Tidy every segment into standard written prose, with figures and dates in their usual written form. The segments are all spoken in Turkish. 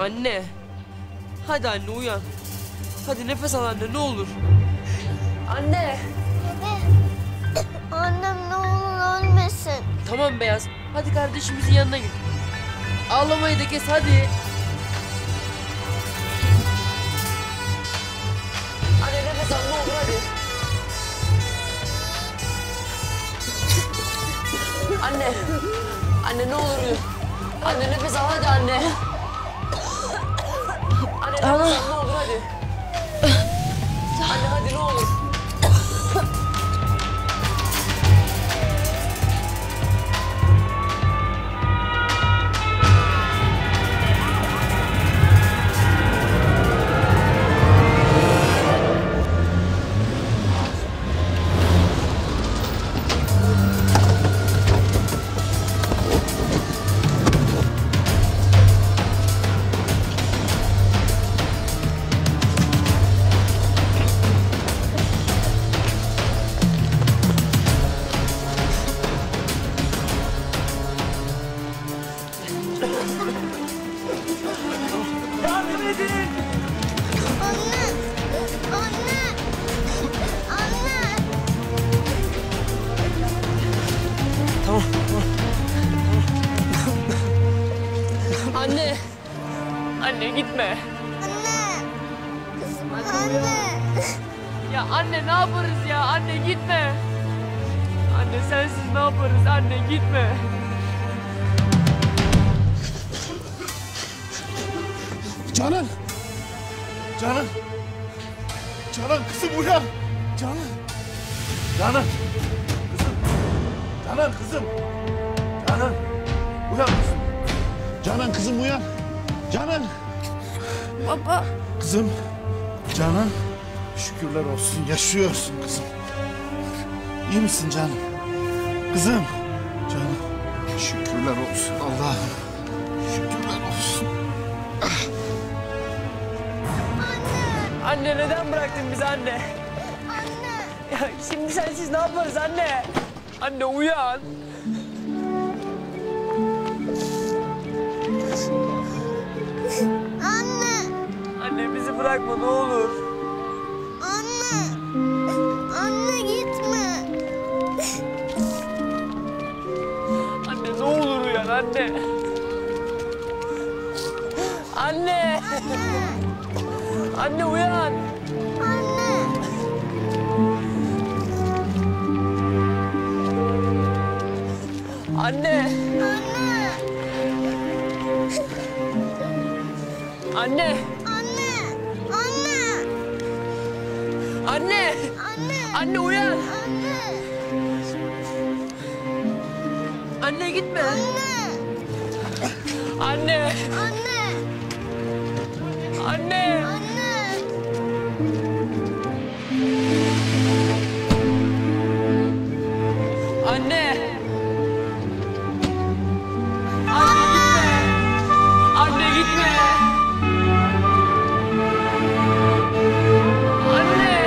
Anne. Hadi anne uyan. Hadi nefes al anne ne olur. Anne. Annem ne olur ölmesin. Tamam Beyaz. Hadi kardeşimizin yanına git. Ağlamayı da kes hadi. Anne nefes al ne olur hadi. Anne. Anne ne olur uyu. Anne nefes al hadi anne. Anne nefes al ne olur hadi. Anne hadi ne olur. Yardım edin! Anne! Anne! Anne! Tamam. Anne! Anne gitme. Anne! Ya anne ne yaparız ya? Anne gitme. Anne sensiz ne yaparız? Anne gitme. Canan! Canan! Canan kızım uyan! Canan! Canan! Kızım! Canan kızım! Canan! Uyan kızım! Canan kızım uyan! Canan! Baba! Kızım! Canan! Şükürler olsun yaşıyorsun kızım. İyi misin canım? Kızım! Canan! Şükürler olsun Allah'ım. Şükürler olsun. Anne neden bıraktın bizi anne? Anne! Ya şimdi sensiz ne yaparız anne? Anne uyan. Anne! Anne bizi bırakma ne olur. Anne! Anne gitme! Anne ne olur uyan anne. Anne. Anne uyan. Anne! Anne. Anne! Anne. Anne! Anne! Anne. Anne! Anne uyan. Anne! Anne gitme. Anne! Anne. Anne! Anne. Anne! Anne. Anne gitme. Anne.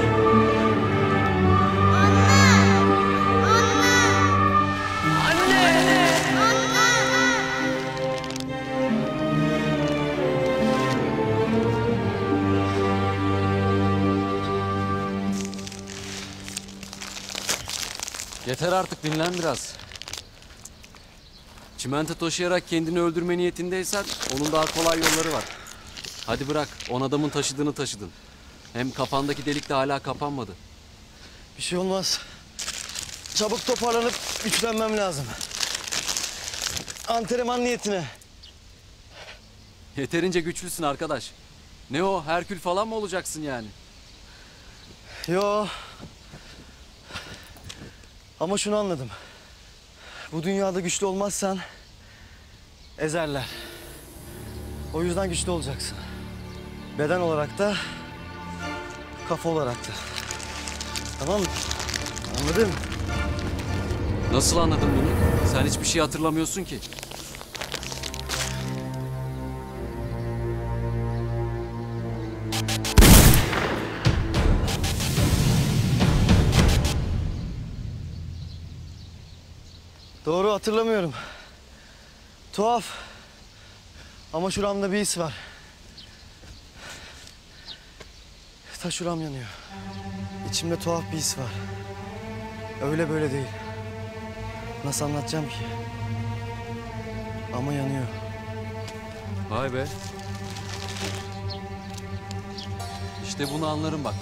Yeter artık, dinlen biraz. Çimento taşıyarak kendini öldürme niyetindeysen onun daha kolay yolları var. Hadi bırak, 10 adamın taşıdığını taşıdın. Hem kafandaki delik de hala kapanmadı. Bir şey olmaz. Çabuk toparlanıp güçlenmem lazım. Antrenman niyetine. Yeterince güçlüsün arkadaş. Ne o, Herkül falan mı olacaksın yani? Yo. Ama şunu anladım. Bu dünyada güçlü olmazsan ezerler. O yüzden güçlü olacaksın. Beden olarak da, kafa olarak da. Tamam mı? Anladın mı? Nasıl anladın bunu? Sen hiçbir şey hatırlamıyorsun ki. Doğru, hatırlamıyorum. Tuhaf. Ama şuramda bir his var. Ta şuram yanıyor. İçimde tuhaf bir his var. Öyle böyle değil. Nasıl anlatacağım ki? Ama yanıyor. Vay be. İşte bunu anlarım bak.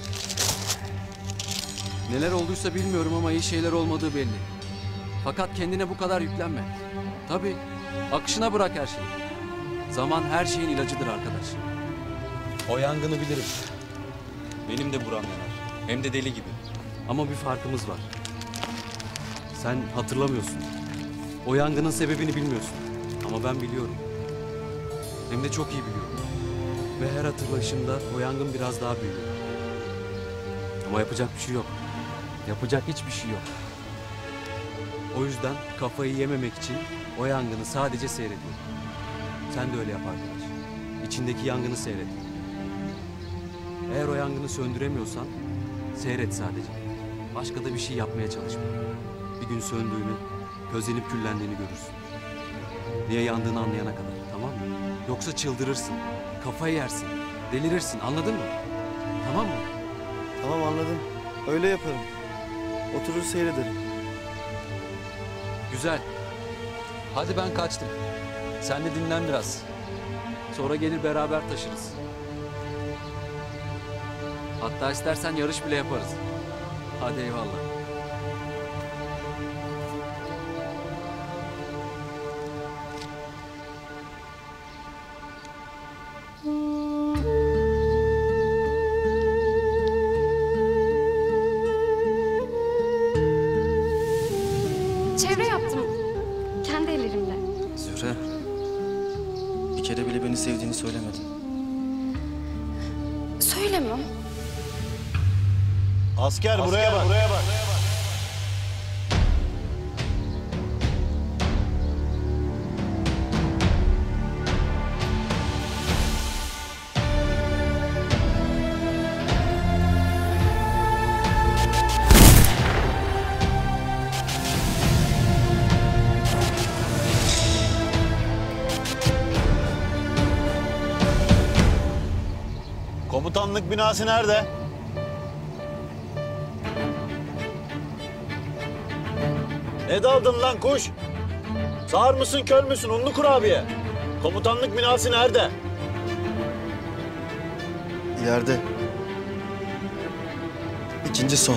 Neler olduysa bilmiyorum ama iyi şeyler olmadığı belli. Fakat kendine bu kadar yüklenme. Tabii akışına bırak her şeyi. Zaman her şeyin ilacıdır arkadaş. O yangını bilirim. Benim de buram yanar. Hem de deli gibi. Ama bir farkımız var. Sen hatırlamıyorsun. O yangının sebebini bilmiyorsun. Ama ben biliyorum. Hem de çok iyi biliyorum. Ve her hatırlayışımda o yangın biraz daha büyüyor. Ama yapacak bir şey yok. Yapacak hiçbir şey yok. O yüzden kafayı yememek için o yangını sadece seyrediyorum. Sen de öyle yap arkadaş. İçindeki yangını seyret. Eğer o yangını söndüremiyorsan seyret sadece. Başka da bir şey yapmaya çalışma. Bir gün söndüğünü, közlenip küllendiğini görürsün. Niye yandığını anlayana kadar, tamam mı? Yoksa çıldırırsın, kafayı yersin, delirirsin, anladın mı? Tamam mı? Tamam, anladım. Öyle yaparım. Oturur seyrederim. Güzel. Hadi ben kaçtım. Sen de dinlen biraz. Sonra gelir beraber taşırız. Hatta istersen yarış bile yaparız. Hadi eyvallah. Çevre yaptım. Kendi ellerimle. Zühre, bir kere bile beni sevdiğini söylemedin. Söylemem. Asker, buraya bak. Komutanlık binası nerede? Ne daldın lan kuş? Sağır mısın, kör müsün, unlu kurabiye? Komutanlık binası nerede? İleride. İkinci sol.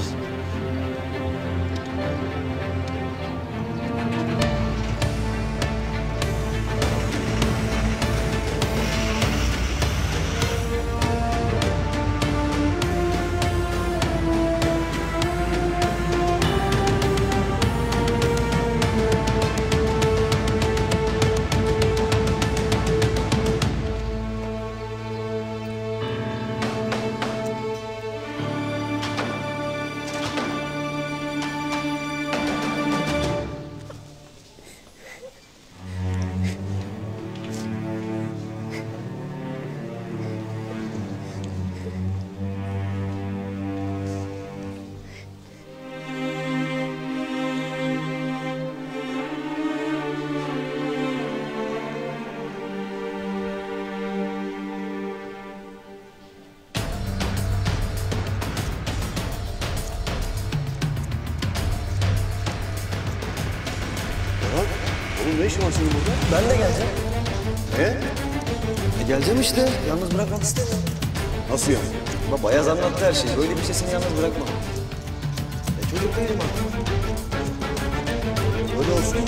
Oğlum ne işin var senin burada? Ben de geleceğim. Geleceğim işte. Yalnız bırakmak istemiyorum. Nasıl yani? Ama Bayaz anlattı her şeyi. Böyle bir şey seni yalnız bırakmam. Çocuk değilim artık. Öyle olsun.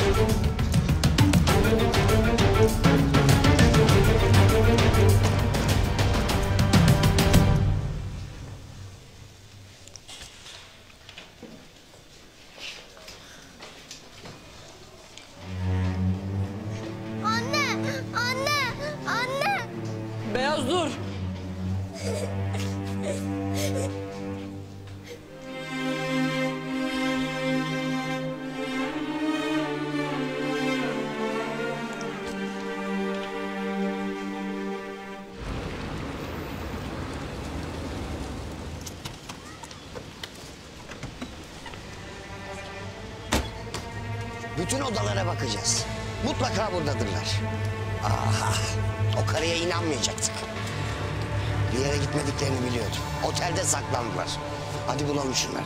Anne! Beyaz dur. Bütün odalara bakacağız. Mutlaka buradadırlar. Aha, O karıya inanmayacaktık. Bir yere gitmediklerini biliyordum. Otelde saklandılar. Hadi bulalım şunları.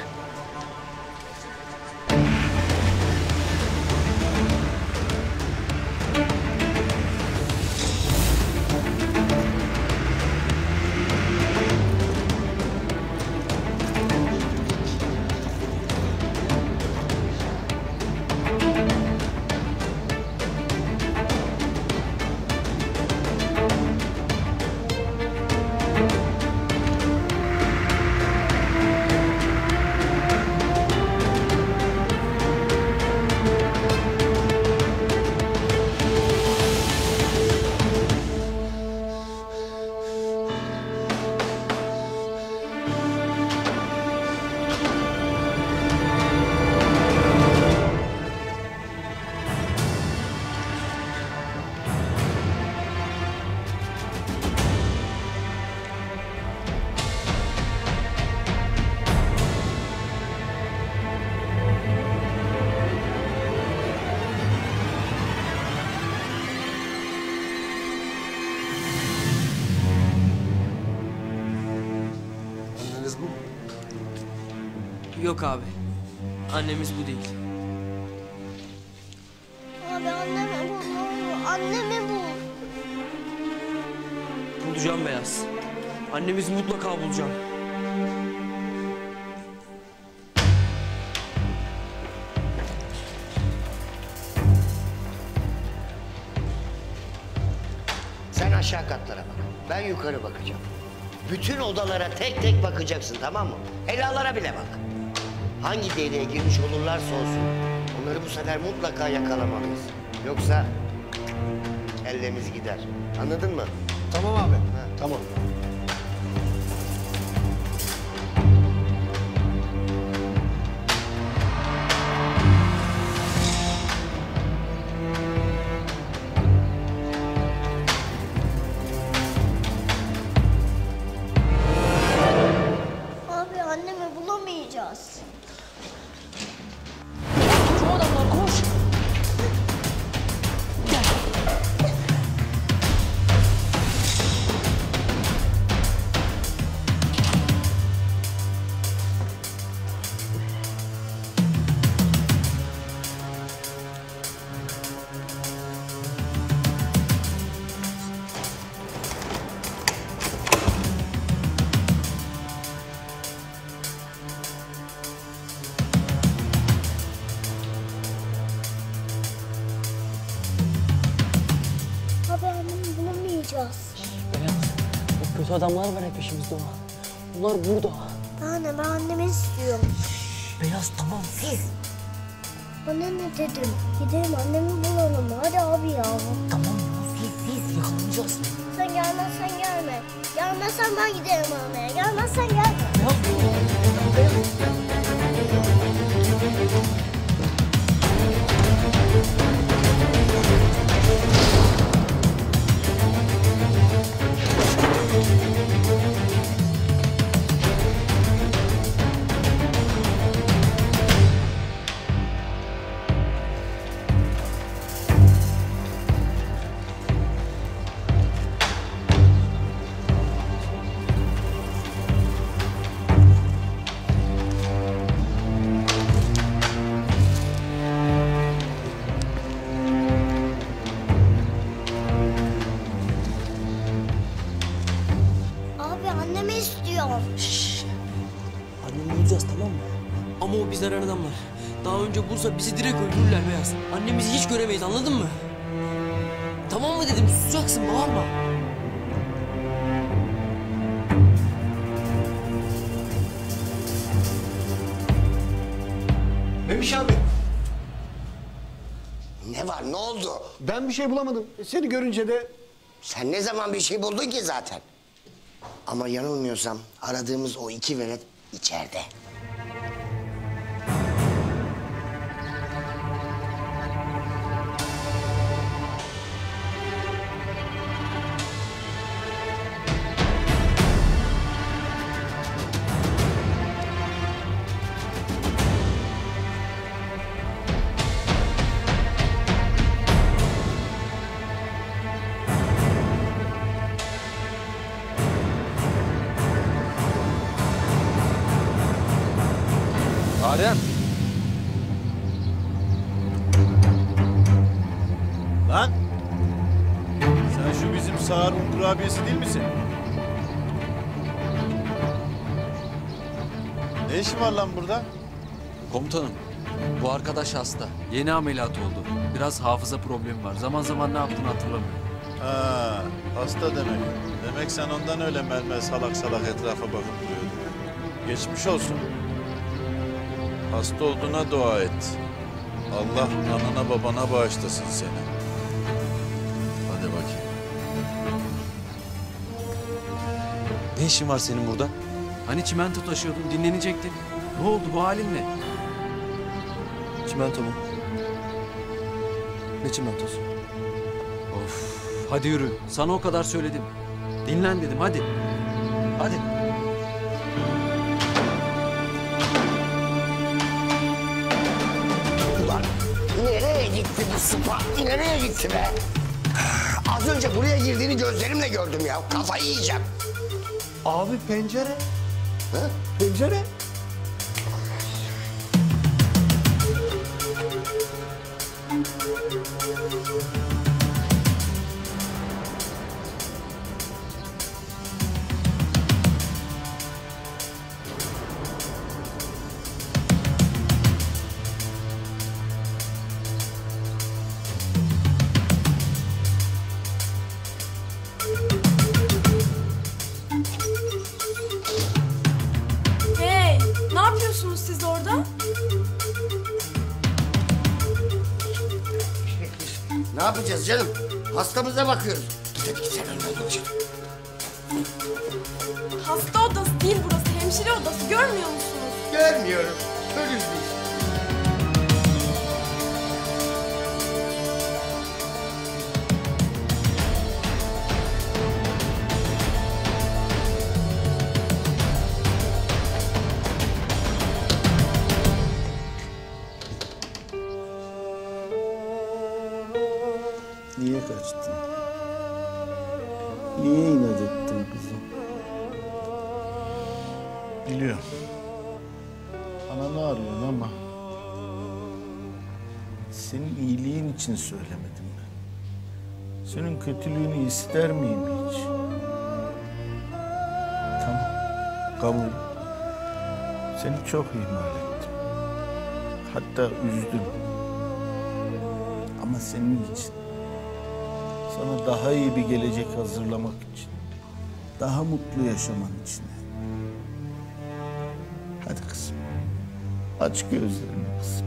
Yok abi. Annemiz bu değil. Abi annemi bul ne olur. Annemi bul. Bulacağım Beyaz. Annemizi mutlaka bulacağım. Sen aşağı katlara bak. Ben yukarı bakacağım. Bütün odalara tek tek bakacaksın, tamam mı? Helalara bile bak. Hangi deliğe girmiş olurlarsa olsun, onları bu sefer mutlaka yakalamalıyız. Yoksa ellemiz gider. Anladın mı? Tamam abi. Tamam. Abi annemi bulamayacağız. Şu adamlar koş. Abi annemi bulamayacağız. Beyaz. O kötü adamlar var hep peşimizde o. Bunlar burada. Ben annemi istiyorum. Beyaz tamam sus. Bana ne dedim? Gidelim annemi bulalım. Hadi abi ya. Tamam ya sus yakalanacağız. Sen gelmezsen gelme. Gelmezsen ben giderim almaya. Gelmezsen gelme. Abi annemi istiyorum. Annemi bulacağız tamam mı? Ama o bizden arayan adamlar. Daha önce bulsa bizi direkt öldürürler Beyaz. Annemizi hiç göremeyiz anladın mı? Tamam mı dedim susacaksın bağırma. Memiş abi. Ne var, ne oldu? Ben bir şey bulamadım. Seni görünce de Sen ne zaman bir şey buldun ki zaten? Ama yanılmıyorsam aradığımız o iki velet içeride. Adem. Lan! Sen şu bizim Sağır'ın kurabiyesi değil misin? Ne işin var lan burada? Komutanım, bu arkadaş hasta. Yeni ameliyat oldu. Biraz hafıza problemi var. Zaman zaman ne yaptığını hatırlamıyor. Ha, hasta demek. Demek sen ondan öyle melmel salak salak etrafa bakıp duruyordun. Geçmiş olsun. Hasta olduğuna dua et. Allah anana babana bağışlasın seni. Hadi bakayım. Ne işin var senin burada? Hani çimento taşıyordun, dinlenecektin. Ne oldu, bu halin ne? Çimento mu? Ne çimentosu? Of, hadi yürü. Sana o kadar söyledim. Dinlen dedim, hadi. Hadi. Ulan nereye gitti bu sıpa? Nereye gitti be? Az önce buraya girdiğini gözlerimle gördüm ya. Kafayı yiyeceğim. Abi pencere. Ha? Pencere. Hey, ne yapıyorsunuz siz orada? Ne yapacağız canım? Hastamıza bakıyoruz. Git hadi git sen önden dolaşalım. Hasta odası değil burası, hemşire odası. Görmüyor musunuz? Görmüyorum. Körüz biz. Niye kaçtın? Niye inat ettin kızım? Biliyorum. Ananı arıyorsun ama senin iyiliğin için söylemedim ben. Senin kötülüğünü ister miyim hiç? Tamam, kabul. Seni çok ihmal ettim. Hatta üzdüm. Ama senin için. Sana daha iyi bir gelecek hazırlamak için. Daha mutlu yaşaman için. Hadi kızım. Aç gözlerini kızım.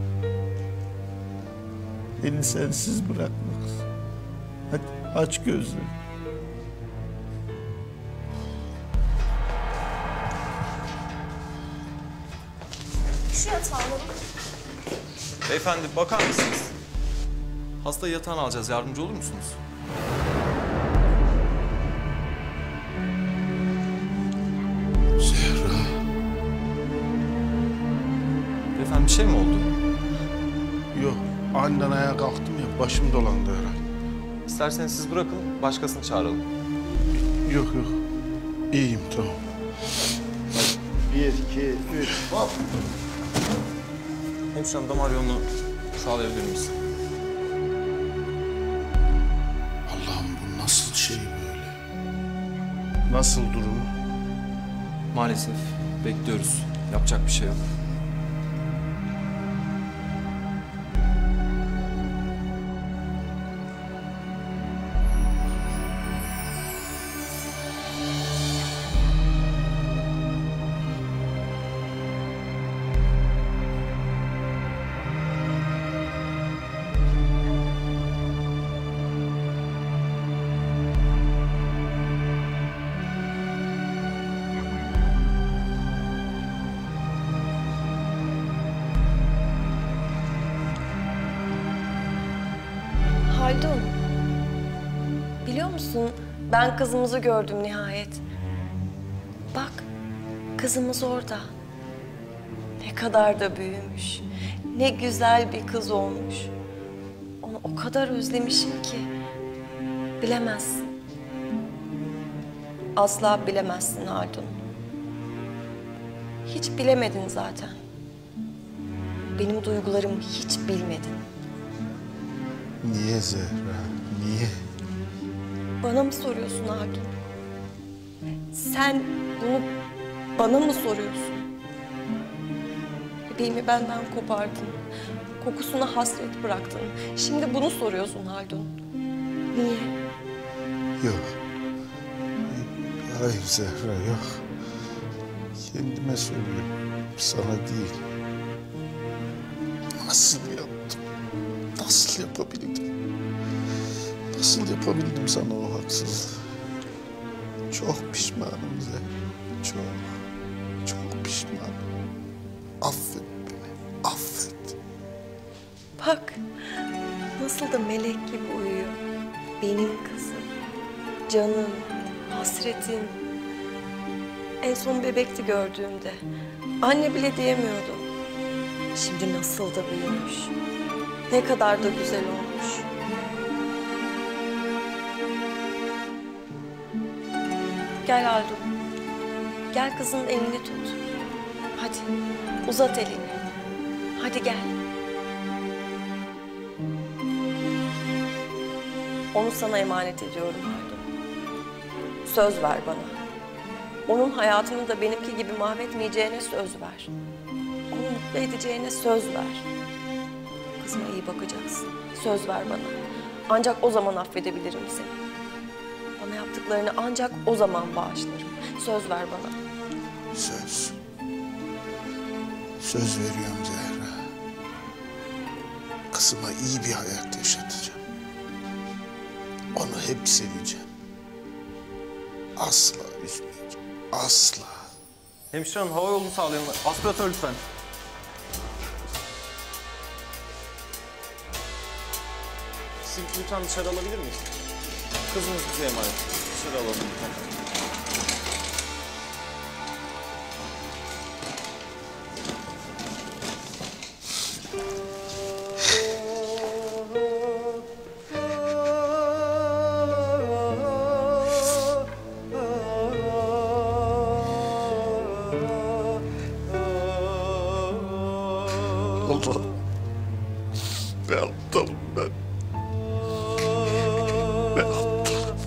Beni sensiz bırakma kızım. Hadi aç gözlerini. Şu yatağı alalım. Beyefendi bakar mısınız? Hasta yatağını alacağız. Yardımcı olur musunuz? Zehra. Beyefendi bir şey mi oldu? Yok, aniden ayağa kalktım ya, başım dolandı herhalde. İsterseniz siz bırakın, başkasını çağıralım. Yok yok, iyiyim tamam. 1, 2, 3, hop. Hemşirem damar yolunu sağlayabilir miyiz? Allah'ım bu nasıl şey böyle? Nasıl durumu? Maalesef bekliyoruz. Yapacak bir şey yok. Haldun, biliyor musun ben kızımızı gördüm nihayet. Bak, kızımız orada. Ne kadar da büyümüş, ne güzel bir kız olmuş. Onu o kadar özlemişim ki bilemezsin. Asla bilemezsin Haldun. Hiç bilemedin zaten. benim duygularımı hiç bilmedin. Niye Zehra? Niye? Bana mı soruyorsun Haldun? Sen bunu bana mı soruyorsun? Bebeğimi benden kopardın. Kokusuna hasret bıraktın. Şimdi bunu soruyorsun Haldun. Niye? Yok. Hayır Zehra yok. Kendime söylüyorum. Sana değil. Nasıl yaptım? Nasıl yapabildim? Nasıl yapabildim sana o haksızlığı? Çok pişmanım Zehra. Çok pişmanım. Affet beni. Affet. Bak nasıl da melek gibi uyuyor. Benim kızım, canım, hasretim. En son bebekti gördüğümde. Anne bile diyemiyordum. Şimdi nasıl da büyümüş. Ne kadar da güzel olmuş. Gel Haldun. Gel kızının elini tut. Hadi uzat elini. Hadi gel. Onu sana emanet ediyorum Haldun. Söz ver bana. Onun hayatını da benimki gibi mahvetmeyeceğine söz ver. Onu mutlu edeceğine söz ver. Kızıma iyi bakacaksın. Söz ver bana. Ancak o zaman affedebilirim seni. Bana yaptıklarını ancak o zaman bağışlarım. Söz ver bana. Söz. Söz veriyorum Zehra. Kızıma iyi bir hayat yaşatacağım. Onu hep seveceğim. Asla üzmeyeceğim. Asla. Hemşire hanım hava yolunu sağlayalım. Aspiratör lütfen. Sizi lütfen dışarı alabilir miyiz? Kızınız bize emanet. Dışarı alalım lütfen. Allah. Ne aptalım ben. Ne aptalım.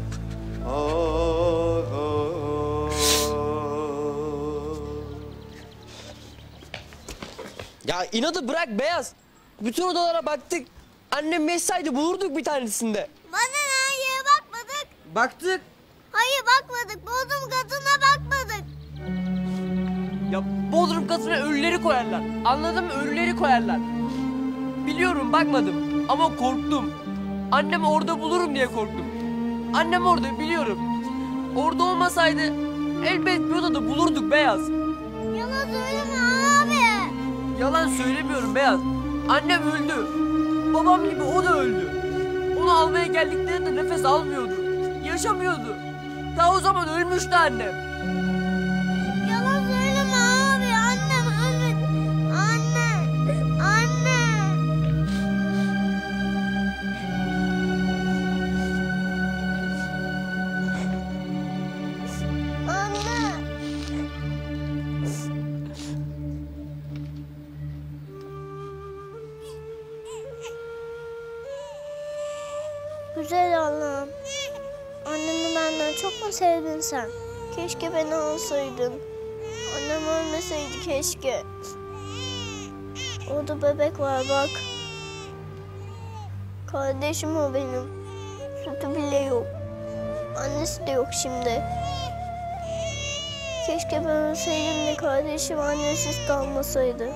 Ya inadı bırak Beyaz. Bütün odalara baktık. Annem mesajdı bulurduk bir tanesinde. Bana ne? Yere bakmadık. Baktık. Hayır bakmadık. Bodrum katına bakmadık. Ya Bodrum katına ölüleri koyarlar. Anladın mı? Ölüleri koyarlar. Biliyorum bakmadım ama korktum. Annemi orada bulurum diye korktum. Annem orada biliyorum. Orada olmasaydı elbet bir odada bulurduk Beyaz. Yalan söyleme abi. Yalan söylemiyorum Beyaz. Annem öldü. Babam gibi o da öldü. Onu almaya geldiklerinde nefes almıyordu. Yaşamıyordu. Daha o zaman ölmüştü annem. Yalan söyleme abi. Annem ölmedi. Anne. Anne. Anne. Güzel Allah'ım. Annemi benden çok mu sevdin sen? Keşke beni alsaydın. Annem ölmeseydi keşke. Orada bebek var bak. Kardeşim o benim. Sütü bile yok. Annesi de yok şimdi. Keşke ben ölseydim de kardeşim annesiz kalmasaydı.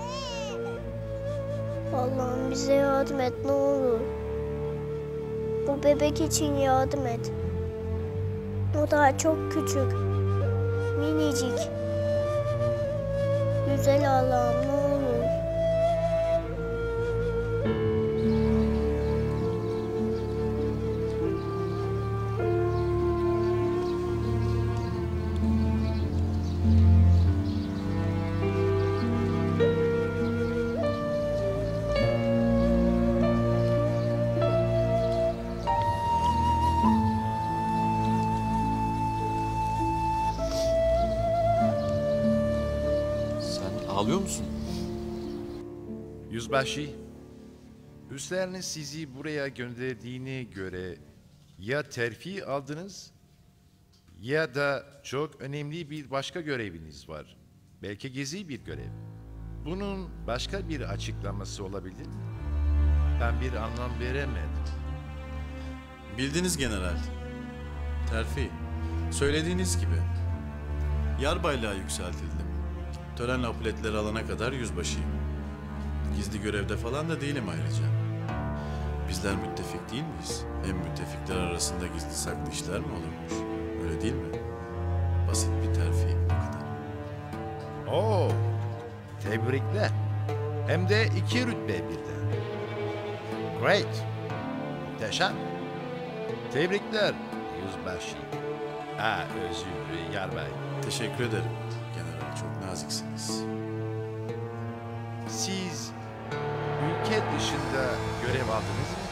Allah'ım bize yardım et ne olur. Bu bebek için yardım et. O daha çok küçük. Minicik. Güzel Allah'ım ne olur. Ağlıyor musun? Yüzbaşı, üstleriniz sizi buraya gönderdiğine göre ya terfi aldınız ya da çok önemli bir başka göreviniz var. Belki gizli bir görev. Bunun başka bir açıklaması olabilir mi? Ben bir anlam veremedim. Bildiniz general. Terfi. Söylediğiniz gibi. Yarbaylığa yükseltildim. Törenle apuletleri alana kadar yüzbaşıyım. Gizli görevde falan da değilim ayrıca. Bizler müttefik değil miyiz? Hem müttefikler arasında gizli saklı işler mi olurmuş? Öyle değil mi? Basit bir terfi, o kadar. Oo, tebrikler. Hem de 2 rütbe birden. Great. Muhteşem. Tebrikler yüzbaşı. Özür yarbay. Teşekkür ederim general, çok naziksiniz. Siz ülke dışında görev aldınız mı?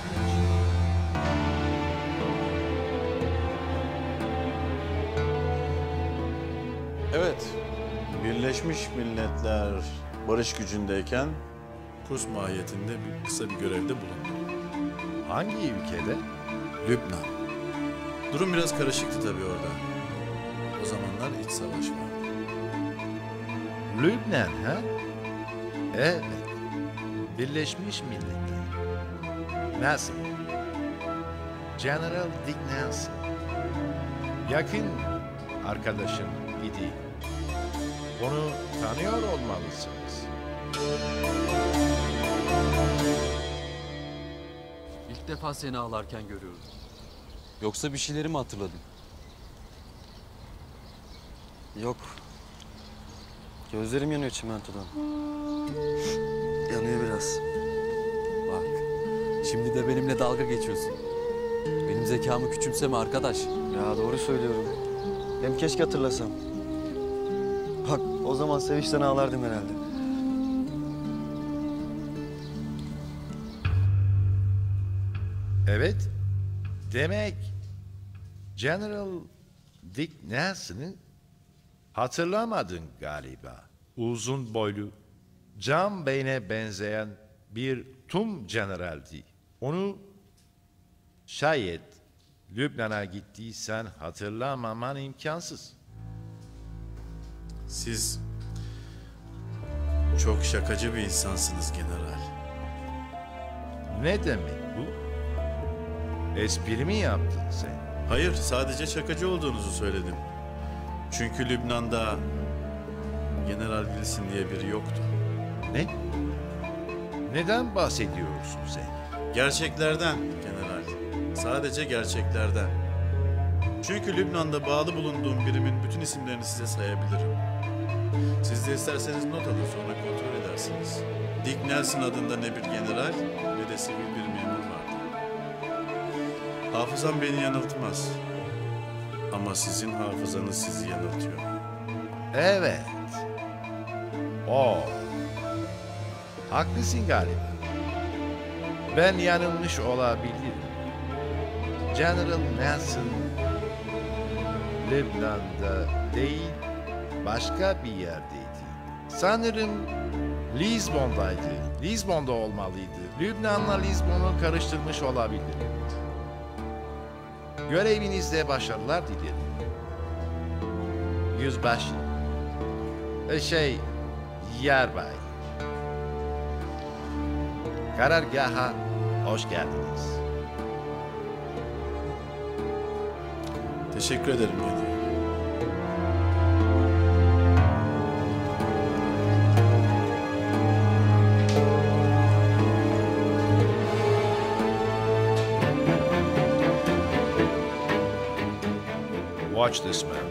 Evet, Birleşmiş Milletler barış gücündeyken kurs mahiyetinde kısa bir görevde bulundum. Hangi ülkede? Lübnan. Durum biraz karışıktı tabii orada. O zamanlar iç savaş vardı. Lübnan ha? Evet. Birleşmiş Milletler. Nasıl? General Dick Nelson. Yakın arkadaşım idi. Onu tanıyor olmalısınız. İlk defa seni ağlarken görüyorum. Yoksa bir şeyleri mi hatırladın? Yok. Gözlerim yanıyor çimentodan. Yanıyor biraz. Bak, şimdi de benimle dalga geçiyorsun. Benim zekamı küçümseme arkadaş. Ya doğru söylüyorum. Hem keşke hatırlasam. Bak o zaman sevinçten ağlardım herhalde. Evet. Demek General Dick Nelson'ı hatırlamadın galiba. Uzun boylu, Can Bey'ine benzeyen bir Tum generaldi. Onu şayet Lübnan'a gittiysen hatırlamaman imkansız. Siz çok şakacı bir insansınız general. Ne demek bu? Espri mi yaptın sen? Hayır, sadece şakacı olduğunuzu söyledim. Çünkü Lübnan'da General Wilson diye biri yoktu. Ne? Neden bahsediyorsun sen? Gerçeklerden general. Sadece gerçeklerden. Çünkü Lübnan'da bağlı bulunduğum birimin bütün isimlerini size sayabilirim. Siz de isterseniz not alın, sonra kontrol edersiniz. Dick Nelson adında ne bir general ne de sivil bir memur vardı. Hafızam beni yanıltmaz. Ama sizin hafızanız sizi yanıltıyor. Evet. Haklısın galiba. Ben yanılmış olabilirim. General Nelson Lübnan'da değil, başka bir yerdeydi. Sanırım Lizbon'daydı. Lizbon'da olmalıydı. Lübnan'la Lizbon'u karıştırmış olabilirim. Görevinizde başarılar dilerim. Yüzbaşı. Yarbay. Karargaha hoş geldiniz. Teşekkür ederim general. Watch this man.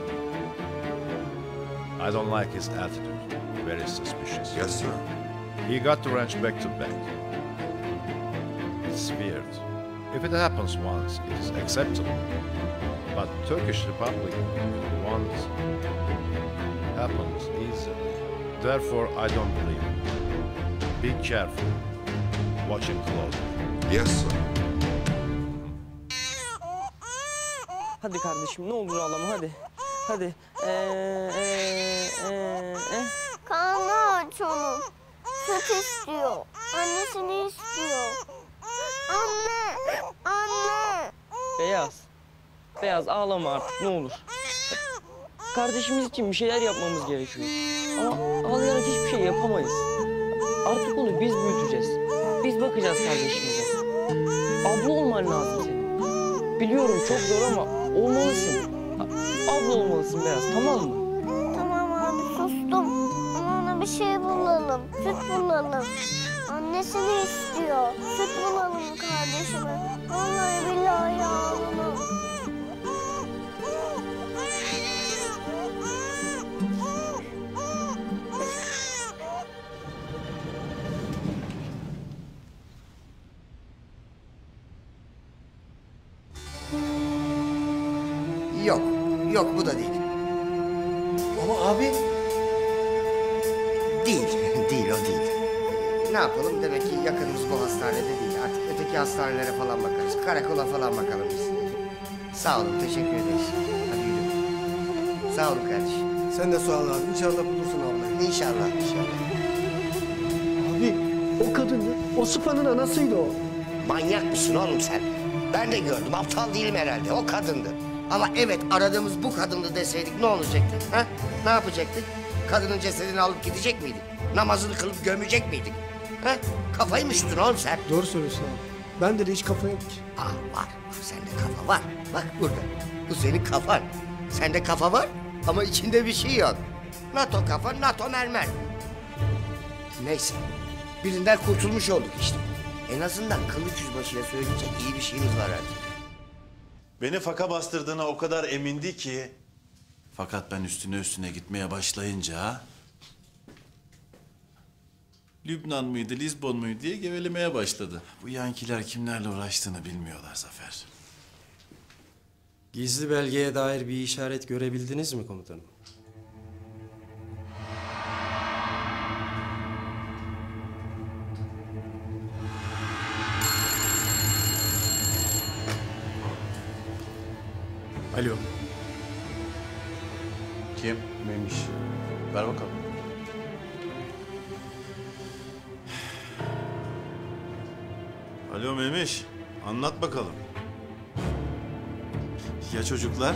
I don't like his attitude. Very suspicious. Yes, sir. He got the ranch back to back. It's weird. If it happens once, it is acceptable. But Turkish Republic once happens easily. Therefore, I don't believe it. Be careful. Watch him closely. Yes, sir. Hadi kardeşim ne olur ağlama hadi. Hadi. Karnı aç onun. Süt istiyor. Annesini istiyor. Anne! Anne! Beyaz ağlama artık ne olur. Kardeşimiz için bir şeyler yapmamız gerekiyor. Ama ağlayarak hiçbir şey yapamayız. Artık onu biz büyüteceğiz. Biz bakacağız kardeşimize. Abla olman lazım senin. Biliyorum çok zor ama olmalısın. Abla olmalısın Beyaz, tamam mı? Tamam abi sustum. Ama ona bir şey bulalım. Süt bulalım. Annesini istiyor. Süt bulalım kardeşime. Vallahi billahi ağlamam. Yok, yok bu da değil. Ama abi Değil, değil o değil. Ne yapalım demek ki yakınımız bu hastanede değil. Artık öteki hastanelere falan bakarız. Karakola falan bakalım biz. Sağ olun, teşekkür ederiz. Hadi yürü. Sağ olun kardeşim. sen de sağ ol abi. İnşallah bulursun ablayı. İnşallah, inşallah. Abi o kadındı. O Sıfa'nın anasıydı o. Manyak mısın oğlum sen? Ben de gördüm, aptal değilim herhalde. O kadındı. Ama evet, aradığımız bu kadındı deseydik ne olacaktı? Ha? Ne yapacaktık? Kadının cesedini alıp gidecek miydik? Namazını kılıp gömecek miydik? Ha? Kafayı mı üşüttün oğlum sen? Doğru söylüyorsun abi. Bende de hiç kafa yok ki. Var. Sende kafa var. Bak burada. Bu senin kafan. Sende kafa var ama içinde bir şey yok. NATO kafa, NATO mermer. Neyse. Birinden kurtulmuş olduk işte. En azından Kılıç Yüzbaşı'ya söyleyecek iyi bir şeyimiz var artık. Beni faka bastırdığına o kadar emindi ki... Fakat ben üstüne gitmeye başlayınca... Lübnan mıydı, Lizbon muydu diye gevelemeye başladı. Bu Yankiler kimlerle uğraştığını bilmiyorlar Zafer. Gizli belgeye dair bir işaret görebildiniz mi komutanım? Alo. Kim? Memiş. Ver bakalım. Alo Memiş, anlat bakalım. Ya çocuklar?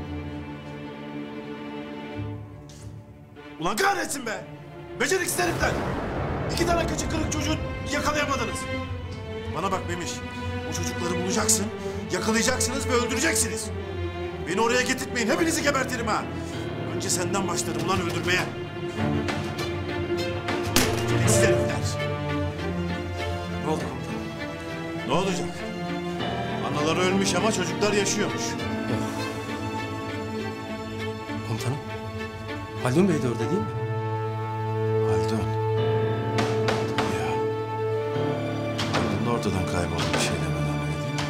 Ulan kahretsin be! Beceriksiz herifler! 2 tane kıçı kırık çocuğu yakalayamadınız. Bana bak Memiş, o çocukları bulacaksın, yakalayacaksınız ve öldüreceksiniz. Beni oraya getirtmeyin, hepinizi gebertirim ha! Önce senden başlarım ulan öldürmeye. Beceriksiz herifler! Ne oldu? Ne olacak? Anaları ölmüş ama çocuklar yaşıyormuş. Komutanım. Haldun Bey de orada değil mi? Haldun. Ya. Haldun da ortadan kayboldu bir şey demeden öyle değil mi?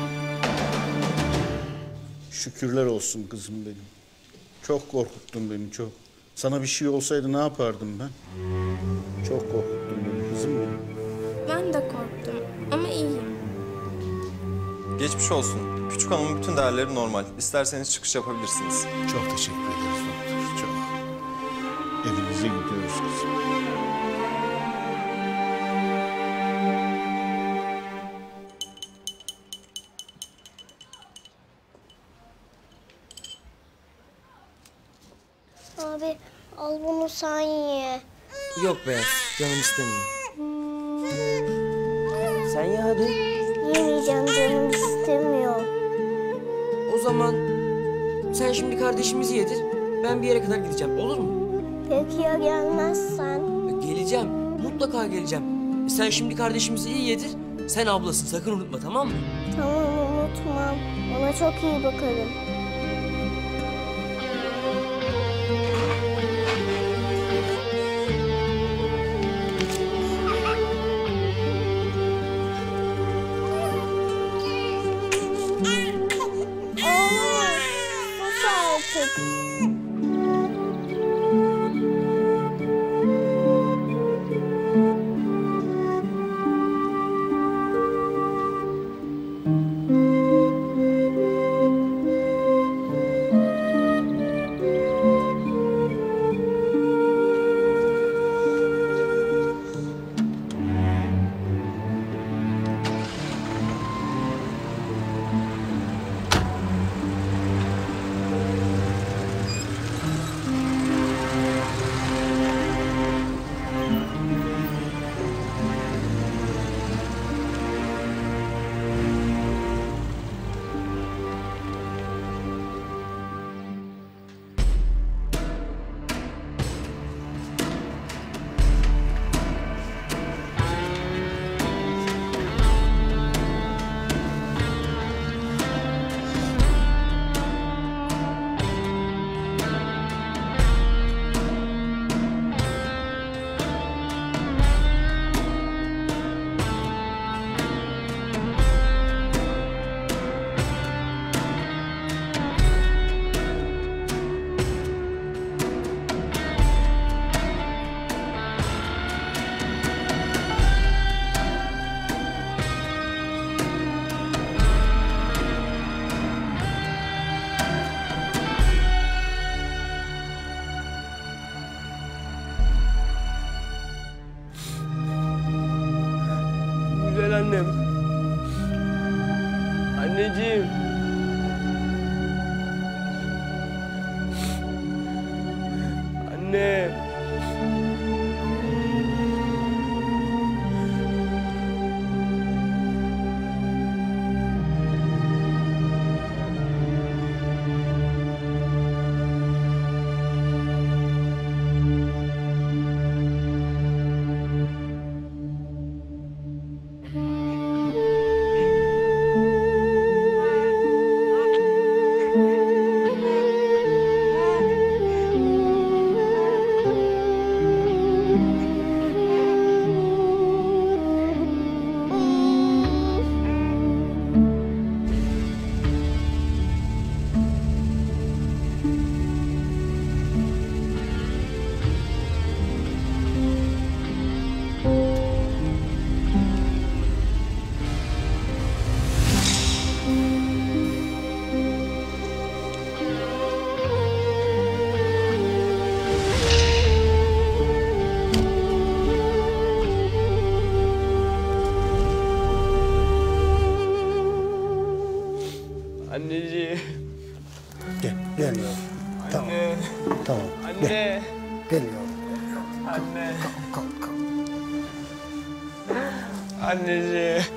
Şükürler olsun kızım benim. Çok korkuttun beni çok. Sana bir şey olsaydı ne yapardım ben? Çok korkuttun beni kızım benim. Ben de korktum ama iyiyim. Geçmiş olsun. Küçük hanımın bütün değerleri normal. İsterseniz çıkış yapabilirsiniz. Çok teşekkür ederiz doktor, çok. Evinize gidiyoruz kızım. Abi al bunu sen ye. Yok Beyaz, canım istemiyor. Sen ye hadi. Yemeyeceğim, canım istemiyor. O zaman sen şimdi kardeşimizi yedir. Ben bir yere kadar gideceğim, olur mu? Peki ya gelmezsen? Geleceğim, mutlaka geleceğim. Sen şimdi kardeşimizi iyi yedir. Sen ablasın, sakın unutma, tamam mı? Tamam, unutmam. Ona çok iyi bakarım. Ağlama, sus artık. Anneciğim. Anne. Anneciğim. Gel yavrum. Tamam. Anne. Tamam. Anne. Gel yavrum. Anne. Anneciğim.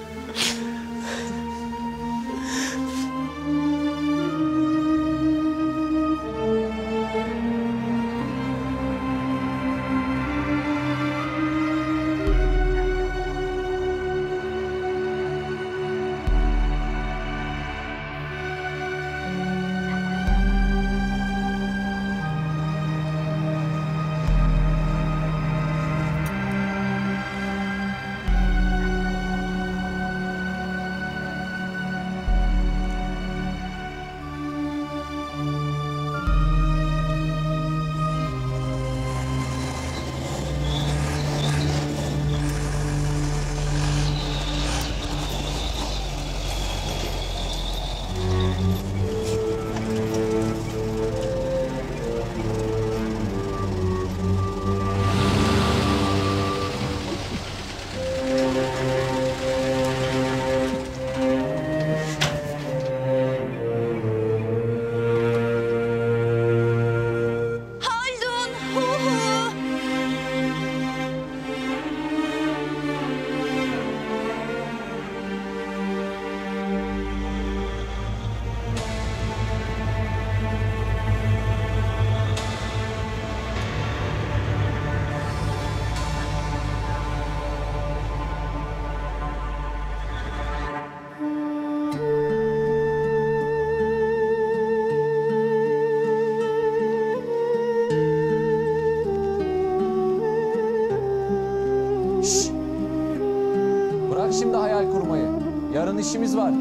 Bırak şimdi hayal kurmayı. Yarın işimiz var.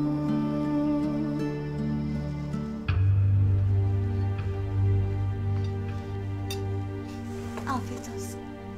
Afiyet olsun.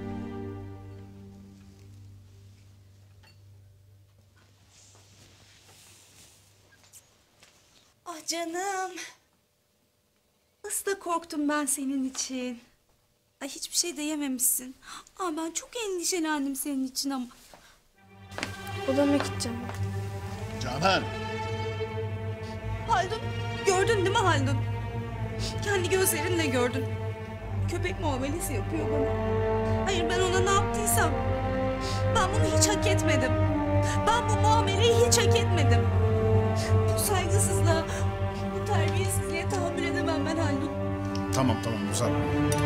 Ah canım. Nasıl da korktum ben senin için. Ay hiçbir şey de yememişsin. Aa, ben çok endişelendim senin için ama. Odama gideceğim. Canan. Haldun, gördün değil mi Haldun? Kendi gözlerinle gördün. Köpek muamelesi yapıyor bana. Hayır, ben ona ne yaptıysam. Ben bunu hiç hak etmedim. Ben bu muameleyi hiç hak etmedim. Bu saygısızlığa, bu terbiyesizliğe tahammül edemem ben Haldun. Tamam uzatma.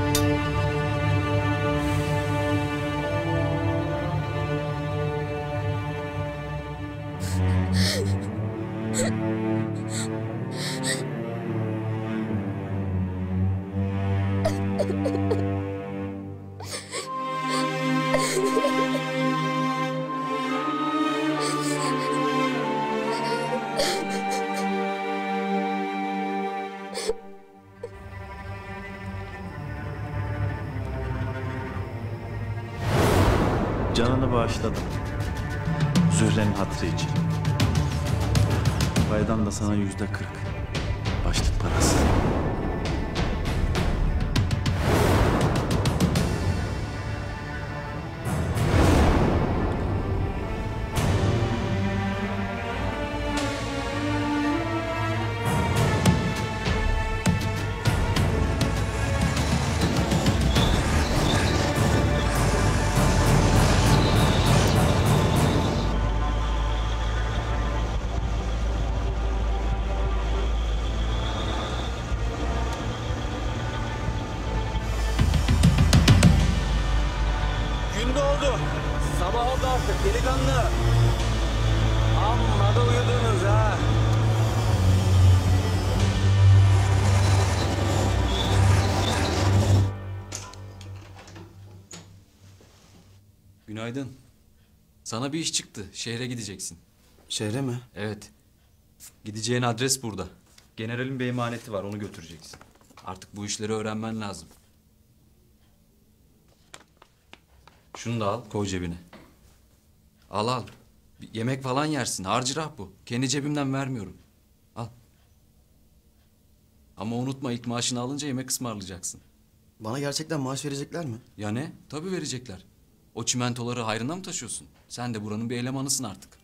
Canını bağışladım. Zühre'nin hatırı için. Paydan da sana %40. Başlık parası. delikanlı. Amma da uyudunuz ha. Günaydın. Sana bir iş çıktı. Şehre gideceksin. Şehre mi? Evet. Gideceğin adres burada. Generalin bir emaneti var, onu götüreceksin. Artık bu işleri öğrenmen lazım. Şunu da al, koy cebine. Al al. Bir yemek falan yersin. Harcırah bu. Kendi cebimden vermiyorum. Al. Ama unutma, ilk maaşını alınca yemek ısmarlayacaksın. Bana gerçekten maaş verecekler mi? Ya ne? Tabii verecekler. O çimentoları hayrına mı taşıyorsun? Sen de buranın bir elemanısın artık.